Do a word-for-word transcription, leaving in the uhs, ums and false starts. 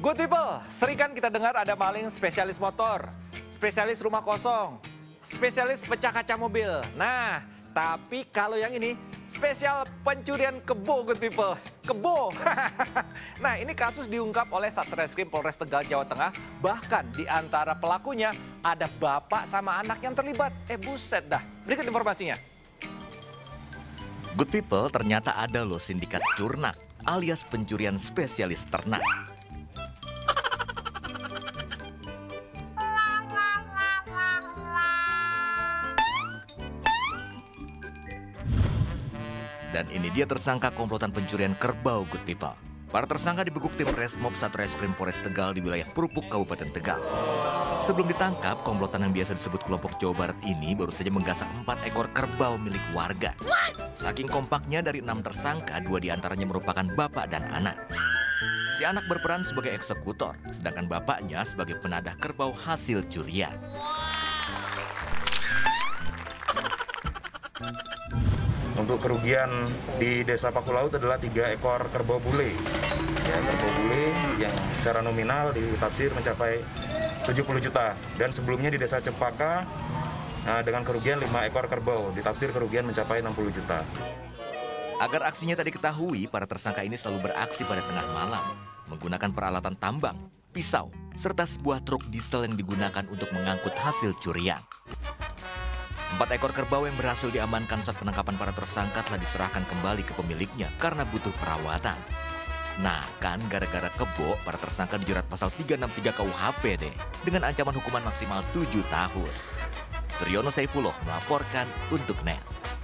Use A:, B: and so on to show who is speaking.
A: Good people, sering kan kita dengar ada maling spesialis motor, spesialis rumah kosong, spesialis pecah kaca mobil. Nah, tapi kalau yang ini spesial pencurian kebo, good people. Kebo. Nah, ini kasus diungkap oleh Satreskrim Polres Tegal, Jawa Tengah. Bahkan di antara pelakunya ada bapak sama anak yang terlibat. Eh buset dah, berikut informasinya.
B: Good people, ternyata ada loh sindikat curnak alias pencurian spesialis ternak. Dan ini dia tersangka komplotan pencurian kerbau, good people. Para tersangka dibekuk tim Resmob Satreskrim Polres Tegal di wilayah Purupuk, Kabupaten Tegal. Sebelum ditangkap, komplotan yang biasa disebut kelompok Jawa Barat ini baru saja menggasak empat ekor kerbau milik warga. Saking kompaknya, dari enam tersangka, dua diantaranya merupakan bapak dan anak. Si anak berperan sebagai eksekutor, sedangkan bapaknya sebagai penadah kerbau hasil curian.
C: Untuk kerugian di Desa Pakulaut adalah tiga ekor kerbau bule. Ya, kerbau bule yang secara nominal ditafsir mencapai tujuh puluh juta. Dan sebelumnya di Desa Cempaka nah, dengan kerugian lima ekor kerbau, ditafsir kerugian mencapai enam puluh juta.
B: Agar aksinya tak diketahui, para tersangka ini selalu beraksi pada tengah malam, menggunakan peralatan tambang, pisau, serta sebuah truk diesel yang digunakan untuk mengangkut hasil curian. Empat ekor kerbau yang berhasil diamankan saat penangkapan para tersangka telah diserahkan kembali ke pemiliknya karena butuh perawatan. Nah, kan gara-gara kebo, para tersangka dijerat pasal tiga enam tiga K U H P deh, dengan ancaman hukuman maksimal tujuh tahun. Triyono Saifullah melaporkan untuk N E T.